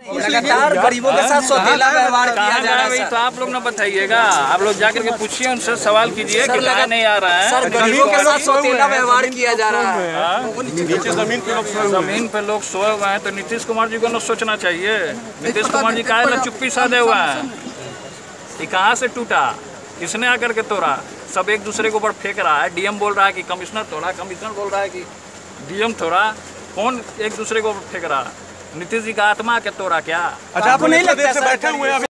लगातार गरीबों के साथ सौतेला व्यवहार किया जा रहा है। तो आप लोग ना बताइएगा, आप लोग जाकर के पूछिए, उनसे सवाल कीजिए कि कहा नहीं आ रहा है। सर, गरीबों के साथ सौतेला व्यवहार किया जा रहा है। नीचे जमीन पे लोग सोए हुए हैं, तो नीतीश कुमार जी को ना सोचना चाहिए। नीतीश कुमार जी काहे ना चुप्पी साधे हुआ है? ये कहाँ से टूटा, किसने आकर के तोड़ा? सब एक दूसरे के ऊपर फेंक रहा है। डीएम बोल रहा है कि कमिश्नर तोड़ा, कमिश्नर बोल रहा है कि डीएम तोड़ा। कौन एक दूसरे को फेंक रहा? नीतीश जी का आत्मा के तोड़ा क्या? अच्छा, आपको नहीं लगता बैठे हुए